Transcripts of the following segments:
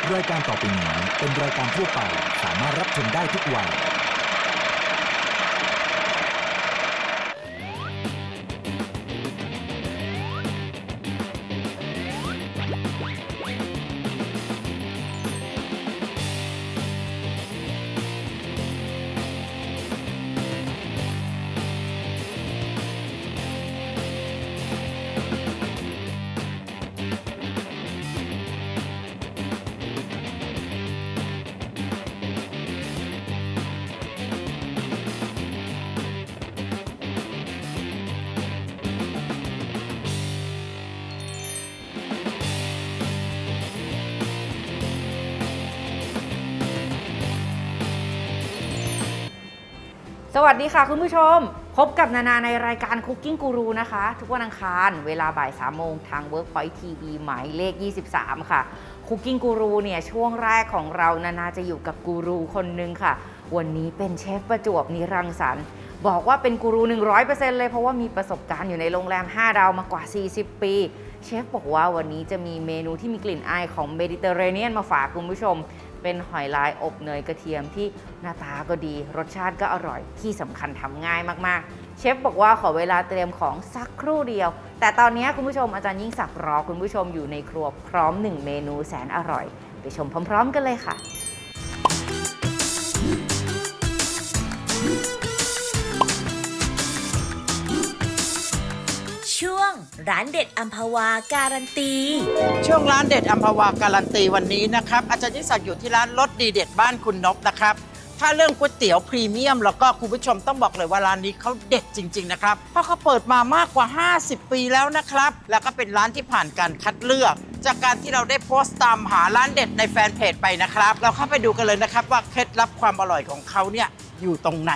รายการต่อไปนี้เป็นรายการทั่วไปสามารถรับชมได้ทุกวัยสวัสดีค่ะคุณผู้ชมพบกับนานาในรายการ Cooking Guru นะคะทุกวันอังคารเวลาบ่าย 3 โมงทาง Workpoint TV หมายเลข 23 ค่ะ Cooking Guru เนี่ยช่วงแรกของเรานานาจะอยู่กับกูรูคนนึงค่ะวันนี้เป็นเชฟประจวบนิรังสรรค์บอกว่าเป็นกูรู 100% เลยเพราะว่ามีประสบการณ์อยู่ในโรงแรม 5 ดาวมากว่า 40 ปีเชฟบอกว่าวันนี้จะมีเมนูที่มีกลิ่นอายของเมดิเตอร์เรเนียนมาฝากคุณผู้ชมเป็นหอยลายอบเนยกระเทียมที่หน้าตาก็ดีรสชาติก็อร่อยที่สำคัญทำง่ายมากๆเชฟบอกว่าขอเวลาเตรียมของสักครู่เดียวแต่ตอนนี้คุณผู้ชมอาจารย์ยิ่งศักดิ์รอคุณผู้ชมอยู่ในครัวพร้อม1เมนูแสนอร่อยไปชมพร้อมๆกันเลยค่ะช่วงร้านเด็ดอัมพวาการันตีช่วงร้านเด็ดอัมพวาการันตีวันนี้นะครับอาจารย์ยิ่งศักดิ์อยู่ที่ร้านรสดีเด็ดบ้านคุณนพนะครับถ้าเรื่องก๋วยเตี๋ยวพรีเมียมแล้วก็คุณผู้ชมต้องบอกเลยว่าร้านนี้เขาเด็ดจริงๆนะครับเพราะเขาเปิดมามากกว่า50 ปีแล้วนะครับแล้วก็เป็นร้านที่ผ่านการคัดเลือกจากการที่เราได้โพสต์ตามหาร้านเด็ดในแฟนเพจไปนะครับเราเข้าไปดูกันเลยนะครับว่าเคล็ดลับความอร่อยของเขาเนี่ยอยู่ตรงไหน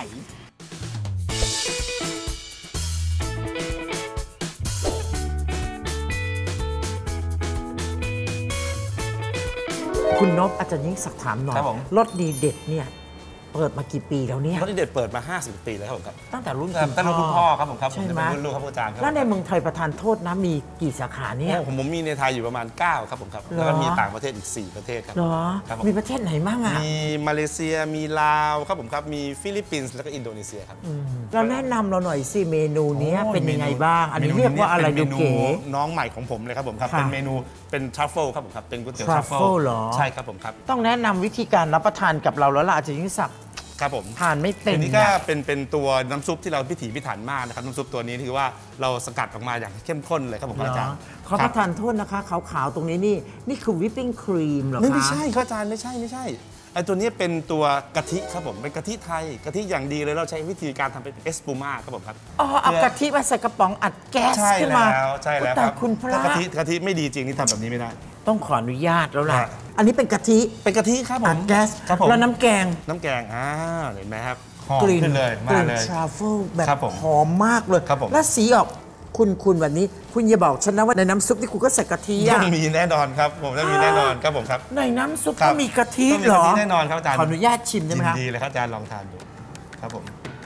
คุณนพอาจารย์ยิ่งศักดิ์ถามหน่อยรสดีเด็ดเนี่ยเปิดมากี่ปีแล้วเนี่ยรสดีเด็ดเปิดมา50 ปีแล้วครับผมครับตั้งแต่รุ่นคุณพ่อครับผมครับใช่ไหมรุ่นลูกครับอาจารย์ครับแล้วในเมืองไทยประทานโทษนะมีกี่สาขาเนี่ยผมมีในไทยอยู่ประมาณ9ครับผมครับแล้วก็มีต่างประเทศอีก4ประเทศครับเหรอมีประเทศไหนบ้างอ่ะมีมาเลเซียมีลาวครับผมครับมีฟิลิปปินส์แล้วก็อินโดนีเซียครับเราแนะนำเราหน่อยสิเมนูนี้เป็นยังไงบ้างอันนี้เรียกว่าอะไรดูเก๋น้องใหม่ของผมเลยครับผมครับเป็นเมนูเป็นทรัฟเฟิลครับผมครับเป็นก๋วยเตี๋ยวทรัฟเฟิลใช่ครับผมครับต้องแนะนำวิธีการรับประทานกับเราแล้วล่ะอาจารย์ยิ่งศักดิ์ครับผมทานไม่เป็นอันนี้ก็เป็นตัวน้ำซุปที่เราพิถีพิถันมากนะครับน้ำซุปตัวนี้คือว่าเราสกัดออกมาอย่างเข้มข้นเลยครับผมอาจารย์ขอประทานโทษนะคะขาวๆตรงนี้นี่คือวิปปิ้งครีมเหรอคะไม่ใช่ครับอาจารย์ไม่ใช่ไอ้ตัวนี้เป็นตัวกะทิครับผมเป็นกะทิไทยกะทิอย่างดีเลยเราใช้วิธีการทำเป็นเอสปูม่าครับผมครับเอากะทิมาใส่กระป๋องอัดแก๊สขึ้นมาใช่แล้วครับคุณพระกะทิไม่ดีจริงที่ทำแบบนี้ไม่ได้ต้องขออนุญาตแล้วล่ะอันนี้เป็นกะทิครับผมอัดแก๊สแล้วน้ำแกงเห็นไหมครับกลิ่นเลยมาเลยทรัฟเฟิลแบบหอมมากเลยและสีออกคุณแบบนี้คุณอย่าบอกฉันนะว่าในน้ำซุปที่คุณก็ใส่กะทิต้องมีแน่นอนครับผมต้องมีแน่นอนครับผมครับในน้ำซุปก็มีกะทิเหรอแน่นอนครับอาจารย์ขออนุญาตชิมได้ไหมครับดีเลยครับอาจารย์ลองทานดูครับผม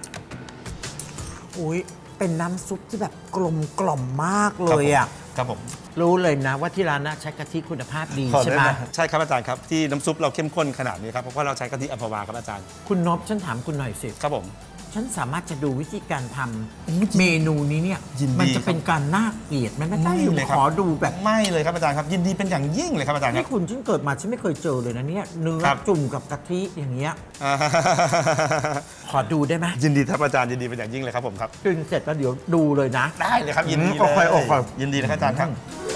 อุ้ยเป็นน้ำซุปที่แบบกลมมากเลยอ่ะครับผมรู้เลยนะว่าที่ร้านนะใช้กะทิคุณภาพดีใช่ไหมใช่ครับอาจารย์ครับที่น้ำซุปเราเข้มข้นขนาดนี้ครับเพราะเราใช้กะทิอัมพวาครับอาจารย์คุณนพฉันถามคุณหน่อยสิครับผมฉันสามารถจะดูวิธีการทำเมนูนี้เนี่ยมันจะเป็นการน่าเกลียดไหมไม่ได้เลยขอดูแบบไม่เลยครับอาจารย์ครับยินดีเป็นอย่างยิ่งเลยครับอาจารย์นี่คุณฉันเกิดมาฉันไม่เคยเจอเลยนะเนี่ยเนื้อจุ่มกับกะทิอย่างเงี้ยขอดูได้ไหมยินดีครับอาจารย์ยินดีเป็นอย่างยิ่งเลยครับผมครับกินเสร็จแล้วเดี๋ยวดูเลยนะได้เลยครับยินดีเลยยินดีนะครับอาจารย์ครับ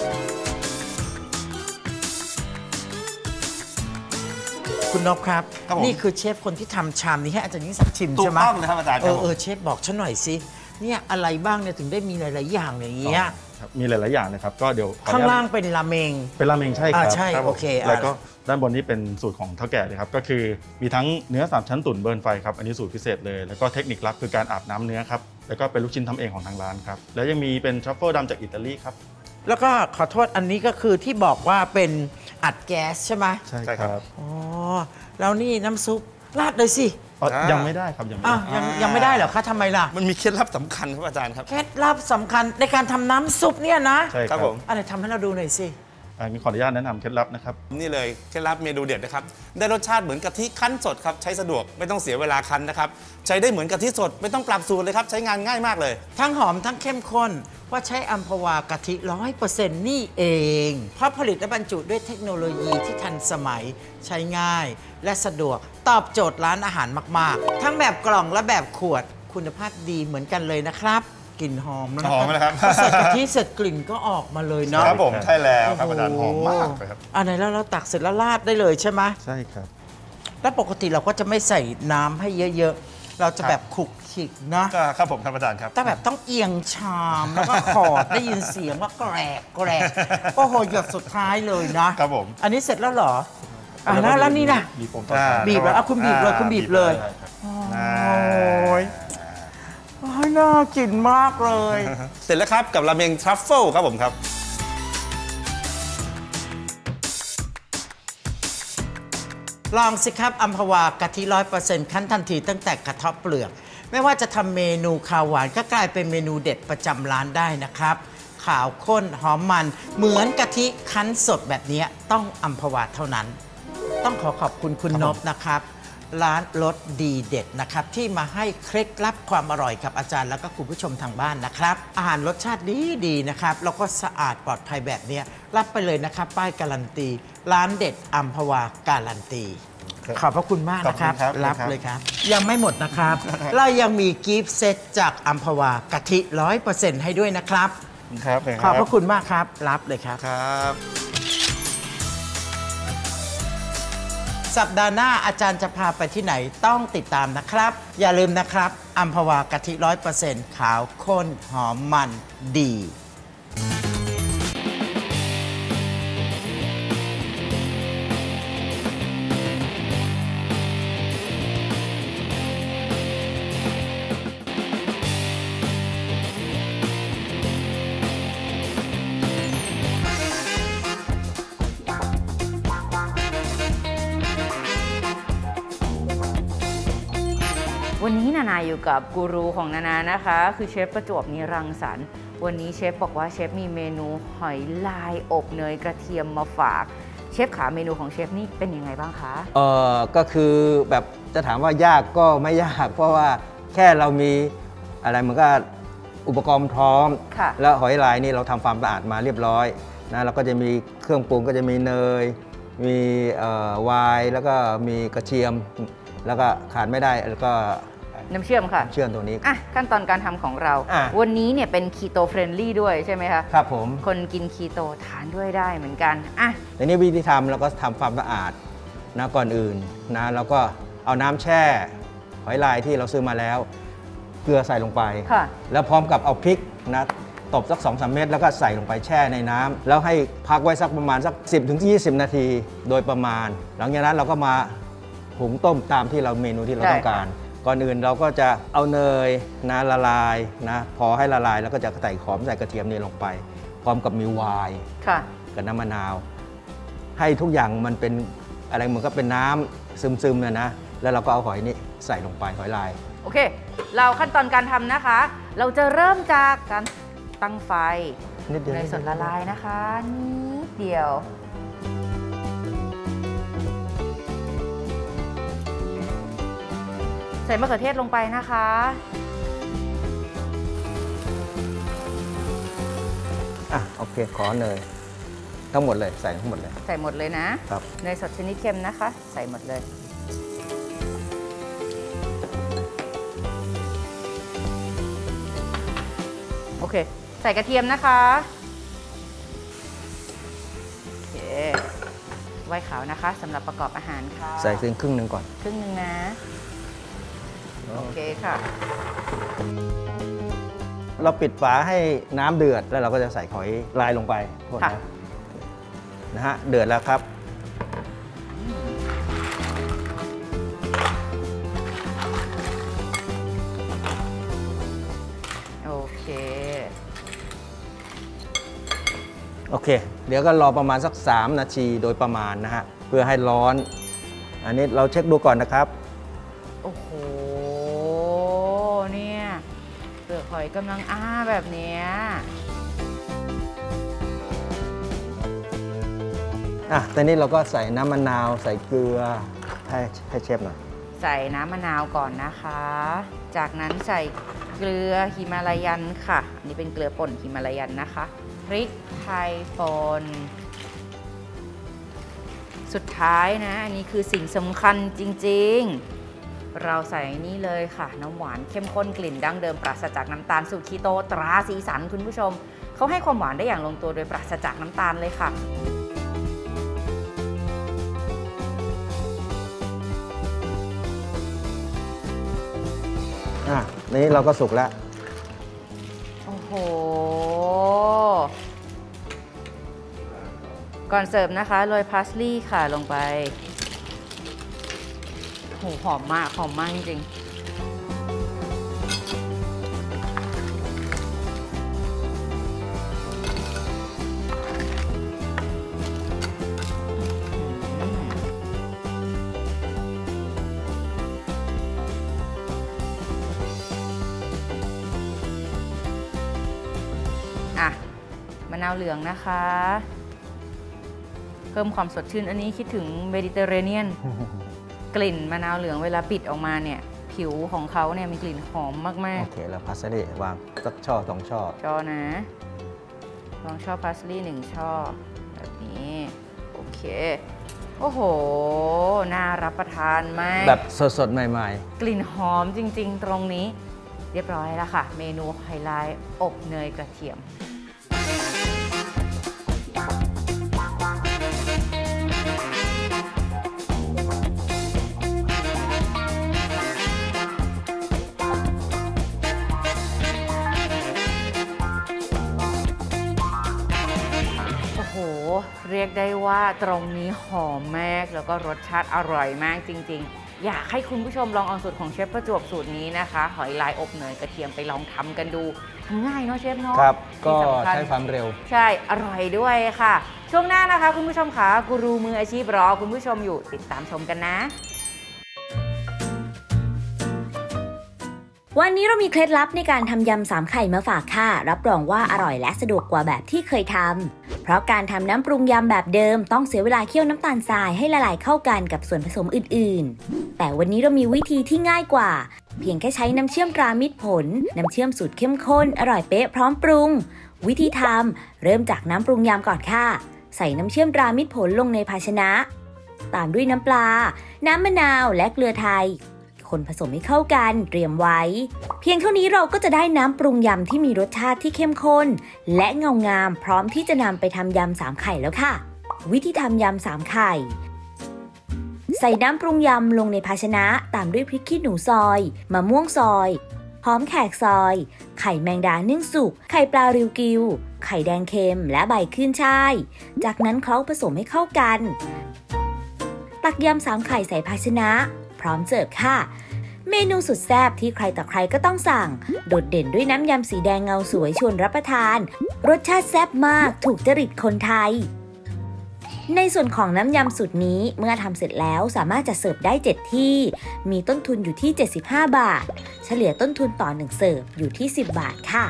คุณนพครับนี่คือเชฟคนที่ทำชามนี้ให้อาจารย์ยิ่งศักดิ์ชิมใช่ไหมถูกต้องเลยครับอาจารย์เชฟบอกฉันหน่อยสิเนี่ยอะไรบ้างเนี่ยถึงได้มีหลายๆอย่างอย่างเงี้ยมีหลายๆอย่างนะครับก็เดี๋ยวข้างล่างเป็นราเมงใช่ครับใช่โอเคแล้วก็ด้านบนนี้เป็นสูตรของเท่าแก่เลยครับก็คือมีทั้งเนื้อ3ชั้นตุ๋นเบิร์นไฟครับอันนี้สูตรพิเศษเลยแล้วก็เทคนิคลับคือการอาบน้ำเนื้อครับแล้วก็เป็นลูกชิ้นทำเองของทางร้านครับแล้วยังมีเป็นทรัฟเฟิลดำจากอิตาลีครับแล้วก็ขอโทษอันนี้ก็คือที่บอกว่าเป็นอัดแก๊สใช่ไหมใช่ครับแล้วนี่น้ำซุปราดเลยสิยังไม่ได้ครับยังไม่ได้เหรอคะทำไมล่ะมันมีเคล็ดลับสำคัญครับอาจารย์ครับเคล็ดลับสำคัญในการทำน้ำซุปเนี่ยนะใช่ครับผมอะไรทำให้เราดูหน่อยสิขออนุญาตแนะนำเคล็ดลับนะครับนี่เลยเคล็ดลับเมนูเด็ดนะครับได้รสชาติเหมือนกะทิคั้นสดครับใช้สะดวกไม่ต้องเสียเวลาคั้นนะครับใช้ได้เหมือนกะทิสดไม่ต้องปรับสูตรเลยครับใช้งานง่ายมากเลยทั้งหอมทั้งเข้มข้นว่าใช้อัมพวากะทิ 100% นี่เอง เพราะผลิตและบรรจุด้วยเทคโนโลยีที่ทันสมัยใช้ง่ายและสะดวกตอบโจทย์ร้านอาหารมากๆ ทั้งแบบกล่องและแบบขวดคุณภาพดีเหมือนกันเลยนะครับกลิ่นหอมแล้วนะหอมไหมครับพอใส่กะทิเสร็จกลิ่นก็ออกมาเลยเนาะครับผมใช่แล้วครับอาจารย์หอมมากเลยครับอันไหนแล้วเราตักเสร็จแล้วราดได้เลยใช่ไหมใช่ครับแล้วปกติเราก็จะไม่ใส่น้ำให้เยอะๆเราจะแบบขลุกขลิกนะก็ครับผมครับอาจารย์ครับแต่แบบต้องเอียงชามแล้วก็ขอดได้ยินเสียงว่าแกรกแกรกโอ้โหหยดสุดท้ายเลยนะครับผมอันนี้เสร็จแล้วเหรอแล้วนี่นะมีโฟมต่อท้ายบีบแล้วเอาคุณบีบเลยคุณบีบเลยได้ครับโอ้ยน่ากินมากเลยเสร็จแล้วครับกับราเมงทรัฟเฟิลครับผมครับลองสิครับอัมพวากะทิ 100% คั้นทันทีตั้งแต่กระเทาะเปลือก ไม่ว่าจะทำเมนูข้าวหวานก็กลายเป็นเมนูเด็ดประจำร้านได้นะครับ ขาวข้นหอมมันเหมือนกะทิคั้นสดแบบนี้ต้องอัมพวาเท่านั้น ต้องขอขอบคุณคุณนพนะครับ ร้านรสดีเด็ดนะครับ ที่มาให้เคล็ดลับความอร่อยกับอาจารย์แล้วก็คุณผู้ชมทางบ้านนะครับ อาหารรสชาติดีนะครับแล้วก็สะอาดปลอดภัยแบบนี้รับไปเลยนะครับ ป้ายการันตี ร้านเด็ดอัมพวาการันตี ขอบพระคุณมากนะครับขอบคุณครับรับเลยครับ ยังไม่หมดนะครับ เรายังมีกิฟต์เซตจากอัมพวากะทิ 100% ให้ด้วยนะครับครับขอบพระคุณมากครับ รับเลยครับครับสัปดาห์หน้าอาจารย์จะพาไปที่ไหนต้องติดตามนะครับ อย่าลืมนะครับอัมพวากะทิ 100% ขาวข้นหอมมันดีวันนี้นานาอยู่กับกูรูของนานานะคะคือเชฟประจวบนิรังสรรค์วันนี้เชฟบอกว่าเชฟมีเมนูหอยลายอบเนยกระเทียมมาฝากเชฟขาเมนูของเชฟนี่เป็นยังไงบ้างคะก็คือแบบจะถามว่ายากก็ไม่ยากเพราะว่าแค่เรามีอะไรมันก็อุปกรณ์พร้อมค่ะแล้วหอยลายนี่เราทำความสะอาดมาเรียบร้อยนะเราก็จะมีเครื่องปรุงก็จะมีเนยมีไวน์แล้วก็มีกระเทียมแล้วก็ขาดไม่ได้แล้วก็น้ำเชื่อมค่ะเชื่อมตัวนี้อ่ะขั้นตอนการทำของเราอ่ะวันนี้เนี่ยเป็นคีโตเฟรนลี่ด้วยใช่ไหมคะครับผมคนกินคีโตทานด้วยได้เหมือนกันอ่ะในนี้วิธีทำเราก็ทำความสะอาดนะก่อนอื่นนะแล้วก็เอาน้ำแช่หอยลายที่เราซื้อมาแล้ว เกลือใส่ลงไปค่ะแล้วพร้อมกับเอาพริกนะตบสัก 2-3 เม็ดแล้วก็ใส่ลงไปแช่ในน้ำแล้วให้พักไว้สักประมาณสัก 10-20 นาทีโดยประมาณ หลังจากนั้นเราก็มาหุงต้มตามที่เราเมนูที่เราต้องการ ก่อนอื่นเราก็จะเอาเนยนะละลายนะพอให้ละลายแล้วก็จะใส่หอมใส่กระเทียมนี่ลงไป พร้อมกับมีไวน์ค่ะกับน้ำมะนาว ให้ทุกอย่างมันเป็นอะไรเหมือนกับเป็นน้ำซึมๆนะแล้วเราก็เอาหอยนี่ใส่ลงไปหอยลายโอเค เราขั้นตอนการทำนะคะ เราจะเริ่มจากการตั้งไฟนิดเดียวเนยสดละลายนะคะนิดเดียว ใส่มะเขือเทศลงไปนะคะโอเคขอเนยทั้งหมดเลยใส่ทั้งหมดเลยใส่หมดเลยนะครับ เนยสดชนิดเค็มนะคะ ใส่หมดเลย โอเค ใส่กระเทียมนะคะโอเคไวน์ขาวนะคะสำหรับประกอบอาหารค่ะใส่เพียงครึ่งหนึ่งก่อนครึ่งหนึ่งนะ โอเคค่ะเราปิดฝาให้น้ำเดือดแล้วเราก็จะใส่หอยลายลงไปโทษค่ะนะฮะเดือดแล้วครับโอเคโอเค เดี๋ยวก็รอประมาณสัก 3 นาทีโดยประมาณนะฮะเพื่อให้ร้อน อันนี้เราเช็คดูก่อนนะครับโอ้โห เนี่ยเปลือกหอยกำลังอ้าแบบเนี้ยตอนนี้เราก็ใส่น้ำมะนาวใส่เกลือให้เชฟหน่อยใส่น้ำมะนาวก่อนนะคะ จากนั้นใส่เกลือฮิมาลายันค่ะ อันนี้เป็นเกลือป่นฮิมาลายันนะคะพริกไทยป่นสุดท้ายนะอันนี้คือสิ่งสำคัญจริงๆเราใส่นี่เลยค่ะน้ำหวานเข้มข้นกลิ่นดั้งเดิมปราศจากน้ำตาลสูตรคีโตตราสีสันคุณผู้ชมเขาให้ความหวานได้อย่างลงตัวโดยปราศจากน้ำตาลเลยค่ะนี้เราก็สุกแล้วโอ้โหก่อนเสิร์ฟนะคะโรยพาสลีย์ค่ะลงไปโหหอมมากจริงมะนาวเหลืองนะคะเพิ่มความสดชื่นอันนี้คิดถึงเมดิเตอร์เรเนียน กลิ่นมะนาวเหลืองเวลาปิดออกมาเนี่ยผิวของเขาเนี่ยมีกลิ่นหอมมากๆโอเคแล้วพาสลีย์วางสักช่อ2 ช่อนะลองช่อพาสลีย์1 ช่อแบบนี้โอเคโอ้โหน่ารับประทานมากแบบสดๆใหม่ๆกลิ่นหอมจริงๆตรงนี้เรียบร้อยแล้วค่ะเมนูไฮไลท์อบเนยกระเทียมเรียกได้ว่าตรงนี้หอมมากแล้วก็รสชาติอร่อยมากจริงๆอยากให้คุณผู้ชมลองเอาสูตรของเชฟประจวบสูตรนี้นะคะหอยลายอบเนยกระเทียมไปลองทำกันดูทำง่ายเนาะเชฟเนาะครับก็ใช้ความเร็วใช่อร่อยด้วยค่ะช่วงหน้านะคะคุณผู้ชมค่ะกูรูมืออาชีพรอคุณผู้ชมอยู่ติดตามชมกันนะวันนี้เรามีเคล็ดลับในการทำยำ3 ไข่มาฝากค่ะรับรองว่าอร่อยและสะดวกกว่าแบบที่เคยทำเพราะการทำน้ำปรุงยำแบบเดิมต้องเสียเวลาเคี่ยวน้ำตาลทรายให้ละลายเข้ากันกับส่วนผสมอื่นๆแต่วันนี้เรามีวิธีที่ง่ายกว่าเพียงแค่ใช้น้ำเชื่อมตรามิตรผลน้ำเชื่อมสูตรเข้มข้นอร่อยเป๊ะพร้อมปรุงวิธีทำเริ่มจากน้ำปรุงยำก่อนค่ะใส่น้ำเชื่อมตรามิตรผลลงในภาชนะตามด้วยน้ำปลาน้ำมะนาวและเกลือไทยคนผสมให้เข้ากันเตรียมไว้เพียงเท่านี้เราก็จะได้น้ำปรุงยำที่มีรสชาติที่เข้มข้นและเงางามพร้อมที่จะนำไปทำยำ3 ไข่แล้วค่ะวิธีทำยำ3 ไข่ใส่น้ำปรุงยำลงในภาชนะตามด้วยพริกขี้หนูซอยมะม่วงซอยหอมแขกซอยไข่แมงดานึ่งสุกไข่ปลาริวกิวไข่แดงเค็มและใบขึ้นช่ายจากนั้นเคล้าผสมให้เข้ากันตักยำ3 ไข่ใส่ภาชนะพร้อมเสิร์ฟค่ะเมนูสุดแซ่บที่ใครต่อใครก็ต้องสั่งโดดเด่นด้วยน้ำยำสีแดงเงาสวยชวนรับประทานรสชาติแซ่บมากถูกจริตคนไทยในส่วนของน้ำยำสูตรนี้เมื่อทำเสร็จแล้วสามารถจะเสิร์ฟได้7 ที่มีต้นทุนอยู่ที่75 บาทเฉลี่ยต้นทุนต่อ1 เสิร์ฟอยู่ที่10 บาทค่ะ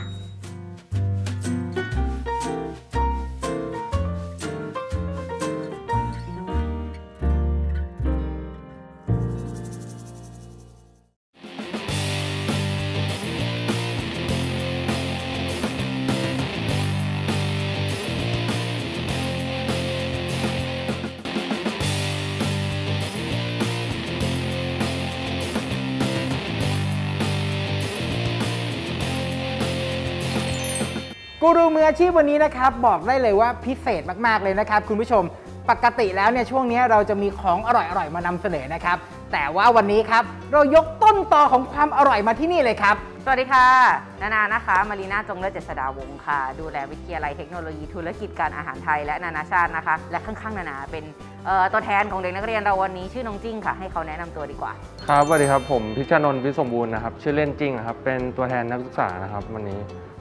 กูรูมืออาชีพวันนี้นะครับบอกได้เลยว่าพิเศษมากๆเลยนะครับคุณผู้ชมปกติแล้วเนี่ยช่วงนี้เราจะมีของอร่อยๆมานำเสนอนะครับแต่ว่าวันนี้ครับเรายกต้นตอของความอร่อยมาที่นี่เลยครับสวัสดีค่ะนานานะคะมารีนาจงเลิศเจษฎาวงศ์ค่ะดูแลวิทยาลัยเทคโนโลยีธุรกิจการอาหารไทยและนานาชาตินะคะและข้างๆนานาเป็นตัวแทนของเด็กนักเรียนเราวันนี้ชื่อน้องจิ้งค่ะให้เขาแนะนำตัวดีกว่าครับสวัสดีครับผมพิชานนท์วิสมบูรณ์นะครับชื่อเล่นจิ้งครับเป็นตัวแทนนักศึกษานะครับวันนี้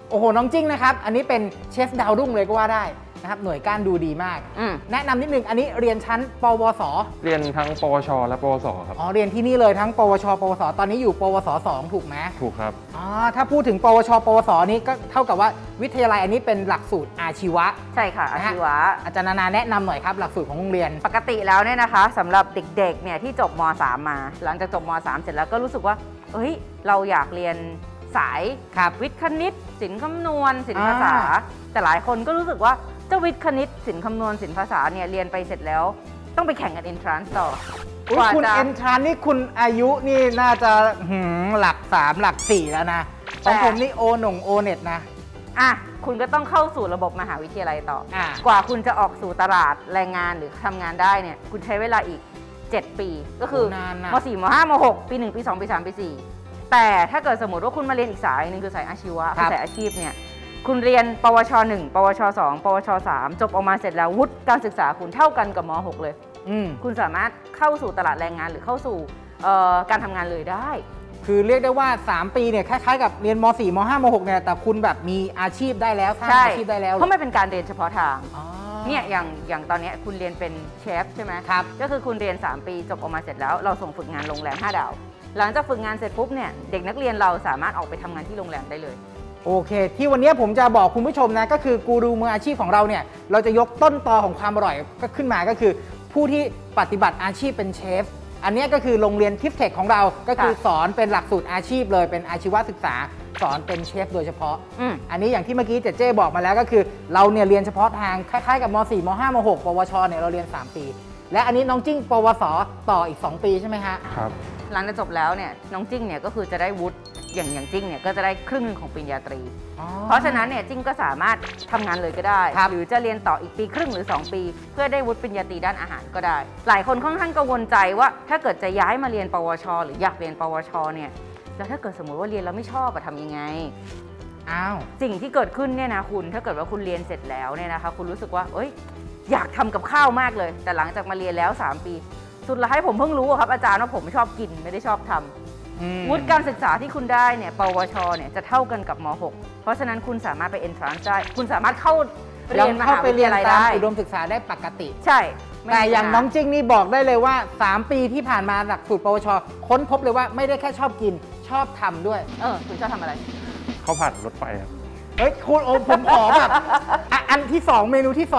โอ้โหน้องจิ้งนะครับอันนี้เป็นเชฟดาวรุ่งเลยก็ว่าได้นะครับหน่วยก้านดูดีมากแนะนำนิดนึงอันนี้เรียนชั้นปวสเรียนทั้งปวชและปวสครับอ๋อเรียนที่นี่เลยทั้งปวชปวสตอนนี้อยู่ปวส2ถูกไหมถูกครับอ๋อถ้าพูดถึงปวชปวสนี้ก็เท่ากับว่าวิทยาลัยอันนี้เป็นหลักสูตรอาชีวะใช่ค่ะอาชีวะอาจารย์นานาแนะนำหน่อยครับหลักสูตรของโรงเรียนปกติแล้วเนี่ยนะคะสำหรับเด็กๆเนี่ยที่จบม.3 มาหลังจากจบม.3 เสร็จแล้วก็รู้สึกว่าเอ้ยเราอยากเรียนสายวิทย์คณิตศิลป์คำนวณศิลป์ภาษาแต่หลายคนก็รู้สึกว่าเจ้าวิทย์คณิตศิลป์คำนวณศิลป์ภาษาเนี่ยเรียนไปเสร็จแล้วต้องไปแข่งกัน entrance ต่อคุณ entrance นี่คุณอายุนี่น่าจะหลัก3หลัก4แล้วนะของผมนี่โอเน็ตนะคุณก็ต้องเข้าสู่ระบบมหาวิทยาลัยต่อกว่าคุณจะออกสู่ตลาดแรงงานหรือทำงานได้เนี่ยคุณใช้เวลาอีก7 ปีก็คือม.4 ม.5 ม.6 ปี 1 ปี 2 ปี 3 ปี 4แต่ถ้าเกิดสมมติว่าคุณมาเรียนอีกสายหนึ่งคือสายอาชีวะคือสายอาชีพเนี่ยคุณเรียนปวช1ปวช2ปวช3จบออกมาเสร็จแล้ววุฒิการศึกษาคุณเท่ากันกับม.6 เลยคุณสามารถเข้าสู่ตลาดแรงงานหรือเข้าสู่การทำงานเลยได้คือเรียกได้ว่า3ปีเนี่ยคล้ายๆกับเรียนม.4 ม.5 ม.6 เนี่ยแต่คุณแบบมีอาชีพได้แล้วสร้างอาชีพได้แล้วเพราะไม่เป็นการเรียนเฉพาะทางเนี่ยอย่างตอนนี้คุณเรียนเป็นเชฟใช่ไหมครับก็คือคุณเรียน3ปีจบออกมาเสร็จแล้วเราส่งฝึกงานโรงแรม5 ดาวหลังจากฝึกงานเสร็จปุ๊บเนี่ยเด็กนักเรียนเราสามารถออกไปทำงานที่โรงแรมได้เลยโอเคที่วันนี้ผมจะบอกคุณผู้ชมนะก็คือกูรูมืออาชีพของเราเนี่ยเราจะยกต้นตอของความอร่อยก็ขึ้นมาก็คือผู้ที่ปฏิบัติอาชีพเป็นเชฟอันนี้ก็คือโรงเรียนทิฟเทคของเราก็คือสอนเป็นหลักสูตรอาชีพเลยเป็นอาชีวศึกษาสอนเป็นเชฟโดยเฉพาะอันนี้อย่างที่เมื่อกี้เจ๊บอกมาแล้วก็คือเราเนี่ยเรียนเฉพาะทางคล้ายๆกับม.4 ม.5 ม.6 ปวชเนี่ยเราเรียน3 ปีและอันนี้น้องจิ้งปวสต่ออีก2 ปีใช่ไหมฮะครับหลังจากจบแล้วเนี่ยน้องจิ้งเนี่ยก็คือจะได้วุฒิอย่างจิ้งเนี่ยก็จะได้ครึ่งนึงของปริญญาตรีเพราะฉะนั้นเนี่ยจิ้งก็สามารถทำงานเลยก็ได้หรือจะเรียนต่ออีกปีครึ่งหรือ2 ปีเพื่อได้วุฒิปริญญาตรีด้านอาหารก็ได้หลายคนค่อนข้างกังวลใจว่าถ้าเกิดจะย้ายมาเรียนปวชหรืออยากเรียนปวชเนี่ยแล้วถ้าเกิดสมมติว่าเรียนแล้วไม่ชอบทำยังไงสิ่งที่เกิดขึ้นเนี่ยนะคุณถ้าเกิดว่าคุณเรียนเสร็จแล้วเนี่ยนะคะคุณรู้สึกว่าอยากทำกับข้าวมากเลยแต่หลังจากมาเรียนแล้ว3 ปีสุดท้ายผมเพิ่งรู้ครับอาจารย์ว่าผมไม่ชอบกินไม่ได้ชอบทำวุฒิการศึกษาที่คุณได้เนี่ยปวชเนี่ยจะเท่ากันกับม.6 เพราะฉะนั้นคุณสามารถไป entrance ได้คุณสามารถเข้าเรียนมหาวิทยาลัยได้อุดมศึกษาได้ปกติใช่แต่อย่างน้องจิ้งนี่บอกได้เลยว่า3 ปีที่ผ่านมาหลักสูตรปวชค้นพบเลยว่าไม่ได้แค่ชอบกินชอบทำด้วยคุณชอบทำอะไรข้าวผัดรถไฟครับคุณผมขอแบบอันที่2เมนูที่2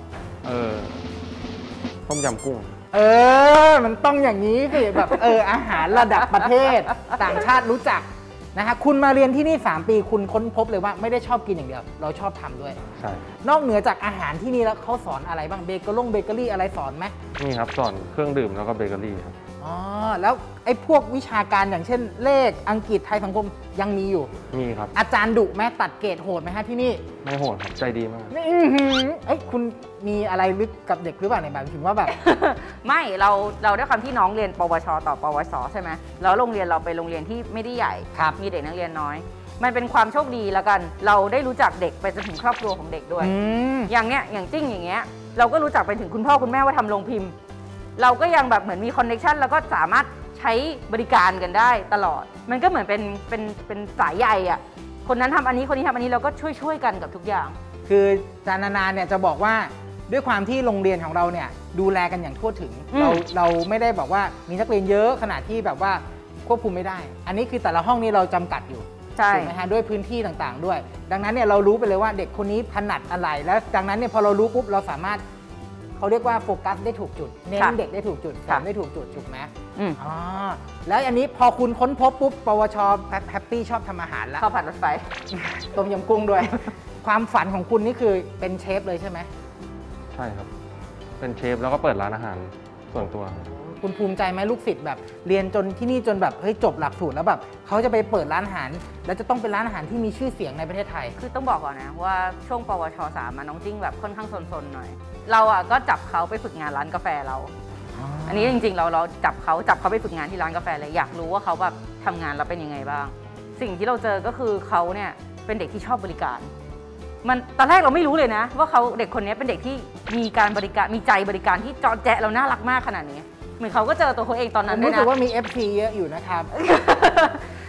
ต้มยำกุ้งมันต้องอย่างนี้สิแบบอาหารระดับประเทศต่างชาติรู้จักนะฮะคุณมาเรียนที่นี่3 ปีคุณค้นพบเลยว่าไม่ได้ชอบกินอย่างเดียวเราชอบทำด้วยใช่นอกเหนือจากอาหารที่นี่แล้วเขาสอนอะไรบ้างเบเกอรี่อะไรสอนไหมนี่ครับสอนเครื่องดื่มแล้วก็เบเกอรี่ครับแล้วไอ้พวกวิชาการอย่างเช่นเลขอังกฤษไทยสังคมยังมีอยู่มีครับอาจารย์ดุแม่ตัดเกรดโหดไหมฮะที่นี่ไม่โหดครับใจดีมากคุณมีอะไรลึกกับเด็กหรือเปล่าในแบบถึงว่าแบบไม่เราด้วยความที่น้องเรียนปวชต่อปวสใช่ไหมแล้วโรงเรียนเราเป็นโรงเรียนที่ไม่ได้ใหญ่มีเด็กนักเรียนน้อยมันเป็นความโชคดีแล้วกันเราได้รู้จักเด็กไปจนถึงครอบครัวของเด็กด้วยอย่างเนี้ยอย่างจิ้งอย่างเงี้ยเราก็รู้จักไปถึงคุณพ่อคุณแม่ว่าทำโรงพิมพ์เราก็ยังแบบเหมือนมีคอนเนคชันแล้วก็สามารถใช้บริการกันได้ตลอดมันก็เหมือนเป็นสายใยอ่ะคนนั้นทำอันนี้คนนี้ทำอันนี้เราก็ช่วยกันกับทุกอย่างคืออาจารย์นานาเนี่ยจะบอกว่าด้วยความที่โรงเรียนของเราเนี่ยดูแลกันอย่างทั่วถึงเราไม่ได้บอกว่ามีนักเรียนเยอะขนาดที่แบบว่าควบคุมไม่ได้อันนี้คือแต่ละห้องนี้เราจำกัดอยู่ถูกไหมฮะด้วยพื้นที่ต่างๆด้วยดังนั้นเนี่ยเรารู้ไปเลยว่าเด็กคนนี้ถนัดอะไรแล้วดังนั้นเนี่ยพอเรารู้ปุ๊บเราสามารถเขาเรียกว่าโฟกัสได้ถูกจุดเน้นเด็กได้ถูกจุดสอนได้ถูกจุดถูกไหมแล้วอันนี้พอคุณค้นพบปุ๊บปวชแฮปปี้ชอบทำอาหารแล้วข้าวผัดรถไฟต้มยำกุ้งด้วยความฝันของคุณนี่คือเป็นเชฟเลยใช่ไหมใช่ครับเป็นเชฟแล้วก็เปิดร้านอาหารส่วนตัวคุณภูมิใจไหมลูกศิษย์แบบเรียนจนที่นี่จนแบบจบหลักสูตรแล้วแบบเขาจะไปเปิดร้านอาหารแล้วจะต้องเป็นร้านอาหารที่มีชื่อเสียงในประเทศไทยคือต้องบอกก่อนนะว่าช่วงปวช3น้องจิ้งแบบค่อนข้างซนๆหน่อยเราก็จับเขาไปฝึกงานร้านกาแฟเราอันนี้จริงๆเราจับเขาไปฝึกงานที่ร้านกาแฟเลยอยากรู้ว่าเขาแบบทำงานแล้วเป็นยังไงบ้างสิ่งที่เราเจอก็คือเขาเนี่ยเป็นเด็กที่ชอบบริการมันตอนแรกเราไม่รู้เลยนะว่าเขาเด็กคนนี้เป็นเด็กที่มีการบริการมีใจบริการที่จอแจะเราน่ารักมากขนาดนี้เหมือนเขาก็เจอตัวเขาเองตอนนั้นด้วยนะรู้สึกว่ามี FC เยอะอยู่นะครับ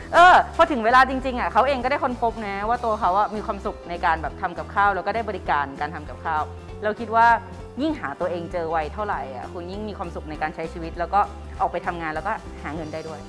พอถึงเวลาจริงๆอ่ะเขาเองก็ได้ค้นพบนะว่าตัวเขามีความสุขในการแบบทำกับข้าวแล้วก็ได้บริการการทำกับข้าวเราคิดว่ายิ่งหาตัวเองเจอไวเท่าไหร่อ่ะคุณยิ่งมีความสุขในการใช้ชีวิตแล้วก็ออกไปทำงานแล้วก็หาเงินได้ด้วย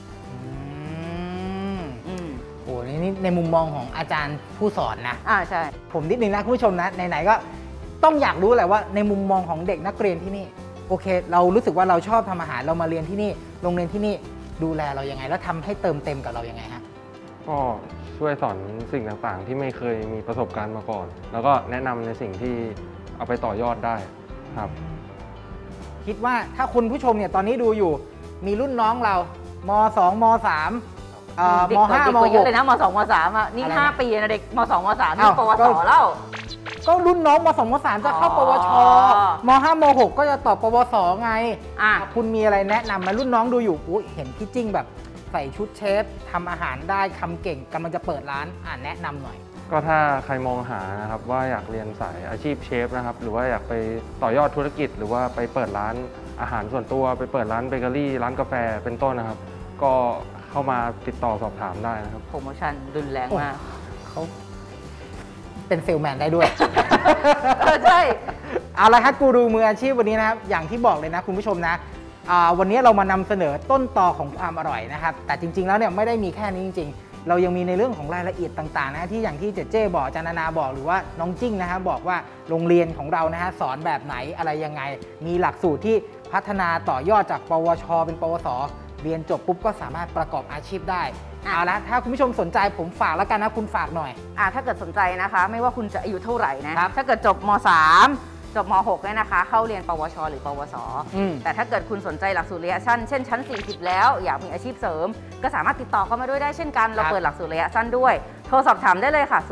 โอ้นี่ในมุมมองของอาจารย์ผู้สอนนะใช่ผมนิดนึงนะคุณผู้ชมนะไหนๆก็ต้องอยากรู้แหละว่าในมุมมองของเด็กนักเรียนที่นี่โอเคเรารู้สึกว่าเราชอบทำอาหารเรามาเรียนที่นี่โรงเรียนที่นี่ดูแลเรายังไงแล้วทำให้เติมเต็มกับเรายังไงฮะก็ช่วยสอนสิ่งต่างๆที่ไม่เคยมีประสบการณ์มาก่อนแล้วก็แนะนำในสิ่งที่เอาไปต่อยอดได้ครับคิดว่าถ้าคุณผู้ชมเนี่ยตอนนี้ดูอยู่มีรุ่นน้องเราม2ม3ม5ม6 เยอะเลยนะม2ม3นี่5 ปีนะเด็กม2ม3นี่ปวสแล้วก็รุ่นน้องม2ม3จะเข้าปวชม5ม6ก็จะต่อปวสไงคุณมีอะไรแนะนำไหมรุ่นน้องดูอยู่เห็นพี่จิ้งแบบใส่ชุดเชฟทำอาหารได้ทำเก่งกำลังจะเปิดร้านแนะนำหน่อยก็ถ้าใครมองหานะครับว่าอยากเรียนสายอาชีพเชฟนะครับหรือว่าอยากไปต่อยอดธุรกิจหรือว่าไปเปิดร้านอาหารส่วนตัวไปเปิดร้านเบเกอรี่ร้านกาแฟเป็นต้นนะครับก็เข้ามาติดต่อสอบถามได้นะครับโปรโมชั่นรุนแรงมากเขาเป็นเซลแมนได้ด้วยใช่เอาละครับกูรูมืออาชีพวันนี้นะครับอย่างที่บอกเลยนะคุณผู้ชมนะวันนี้เรามานำเสนอต้นตอของความอร่อยนะครับแต่จริงๆแล้วเนี่ยไม่ได้มีแค่นี้จริงๆเรายังมีในเรื่องของรายละเอียดต่างๆนะที่อย่างที่เจ๊บอกอาจารย์นานาบอกหรือว่าน้องจิ้งนะครับบอกว่าโรงเรียนของเรานะฮะสอนแบบไหนอะไรยังไงมีหลักสูตรที่พัฒนาต่อยอดจากปวชเป็นปวสเรียนจบปุ๊บก็สามารถประกอบอาชีพได้เอาละถ้าคุณผู้ชมสนใจผมฝากแล้วกันนะคุณฝากหน่อยถ้าเกิดสนใจนะคะไม่ว่าคุณจะอายุเท่าไหร่นะถ้าเกิดจบม3จบม6เนี่ยนะคะเข้าเรียนปวชหรือปวสแต่ถ้าเกิดคุณสนใจหลักสูตรระยะสั้นเช่นชั้น40แล้วอยากมีอาชีพเสริมก็สามารถติดต่อเข้ามาด้วยได้เช่นกันเราเปิดหลักสูตรระยะสั้นด้วยโทรสอบถามได้เลยค่ะ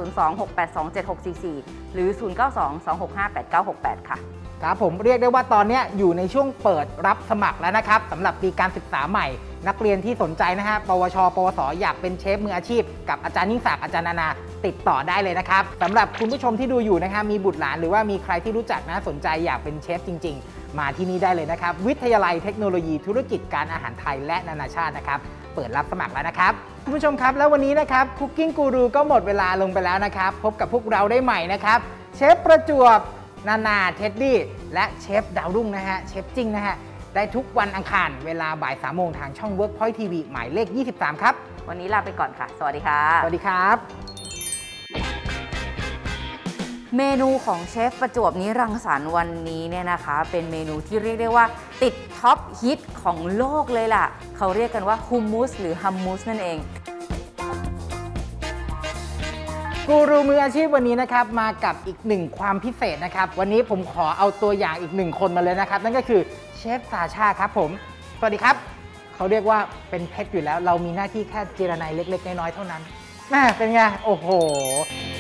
026827644หรือ0922658968ค่ะครับผมเรียกได้ว่าตอนนี้อยู่ในช่วงเปิดรับสมัครแล้วนะครับสำหรับปีการศึกษาใหม่นักเรียนที่สนใจนะฮะปวชปวสอยากเป็นเชฟมืออาชีพกับอาจารย์ยิ่งศักดิ์อาจารย์นานาติดต่อได้เลยนะครับสำหรับคุณผู้ชมที่ดูอยู่นะครับมีบุตรหลานหรือว่ามีใครที่รู้จักนะสนใจอยากเป็นเชฟจริงๆมาที่นี่ได้เลยนะครับวิทยาลัยเทคโนโลยีธุรกิจการอาหารไทยและนานาชาตินะครับเปิดรับสมัครแล้วนะครับคุณผู้ชมครับแล้ววันนี้นะครับคุกกิ้งกูรูก็หมดเวลาลงไปแล้วนะครับพบกับพวกเราได้ใหม่นะครับเชฟประจวบนานาเท็ดดี้และเชฟดาวรุ่งนะฮะเชฟจิ้งนะฮะได้ทุกวันอังคารเวลาบ่าย 3 โมงทางช่อง Workpoint TV หมายเลข 23 ครับวันนี้ลาไปก่อนค่ะสวัสดีค่ะสวัสดีครับเมนูของเชฟประจวบนิรังสรรค์วันนี้เนี่ยนะคะเป็นเมนูที่เรียกได้ว่าติดท็อปฮิตของโลกเลยล่ะเขาเรียกกันว่าฮูมูสหรือฮัมมูสนั่นเองกูรูมืออาชีพวันนี้นะครับมากับอีกหนึ่งความพิเศษนะครับวันนี้ผมขอเอาตัวอย่างอีกหนึ่งคนมาเลยนะครับนั่นก็คือเชฟซาชาครับผมสวัสดีครับเขาเรียกว่าเป็นเพชรอยู่แล้วเรามีหน้าที่แค่เจรไนเล็กๆน้อยๆเท่านั้นเป็นไงโอ้โห